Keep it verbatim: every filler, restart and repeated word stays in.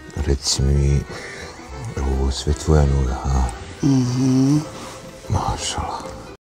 Reci mi, ovo sve tvoja nuda, a? Mhm. Mašala.